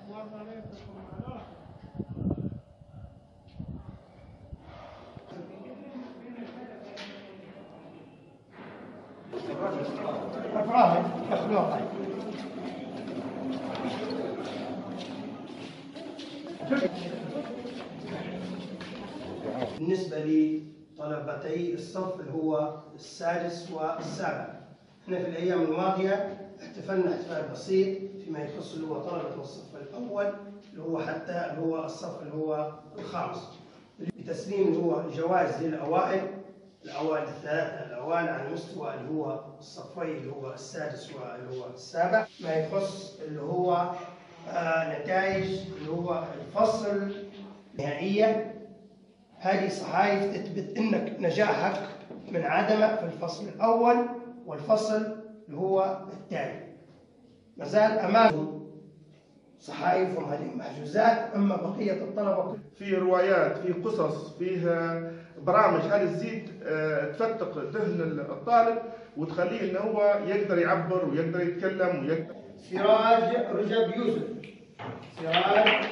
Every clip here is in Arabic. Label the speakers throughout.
Speaker 1: بالنسبة لطلبتي الصف اللي هو السادس والسابع، احنا في الأيام الماضية احتفلنا احتفال بسيط فيما يخص اللي هو طلبة الصف الأول اللي هو حتى اللي هو الصف اللي هو الخامس، بتسليم اللي هو جوائز للأوائل الثلاثة الأوائل على مستوى اللي هو الصفين اللي هو السادس واللي هو السابع، ما يخص اللي هو نتائج اللي هو الفصل النهائية. هذه صحائف تثبت انك نجاحك من عدمك في الفصل الاول والفصل اللي هو الثاني. ما زال امامهم صحائفهم هذه محجوزات، اما بقيه الطلبه
Speaker 2: في روايات، في قصص، فيه برامج هذه تزيد تفتق ذهن الطالب وتخليه انه هو يقدر يعبر ويقدر يتكلم ويقدر.
Speaker 1: سراج رجب يوسف. سراج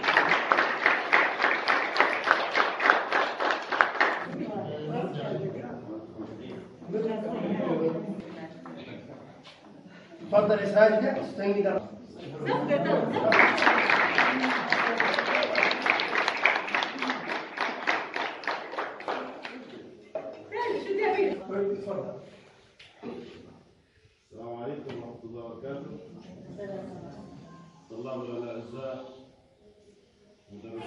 Speaker 1: تفضل يا ساجدة استنجد.
Speaker 3: السلام عليكم ورحمة الله وبركاته. طلاب الأعزاء، مدرس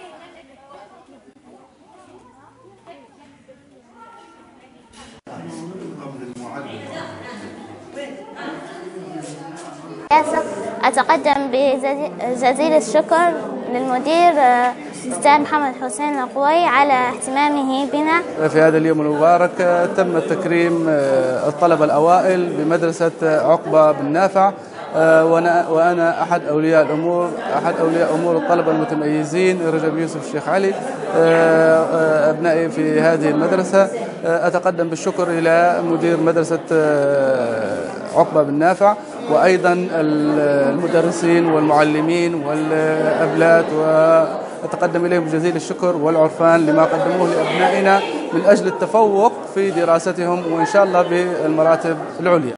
Speaker 4: أتقدم بجزيل الشكر للمدير أستاذ محمد حسين القوي على اهتمامه بنا.
Speaker 5: في هذا اليوم المبارك تم تكريم الطلبة الأوائل بمدرسة عقبة بن نافع، وأنا أحد أولياء أمور الطلبة المتميزين رجب يوسف الشيخ علي أبنائي في هذه المدرسة. أتقدم بالشكر إلى مدير مدرسة عقبة بن نافع وأيضا المدرسين والمعلمين والأبلات، وأتقدم إليهم بجزيل الشكر والعرفان لما قدموه لأبنائنا من أجل التفوق في دراستهم وإن شاء الله بالمراتب العليا.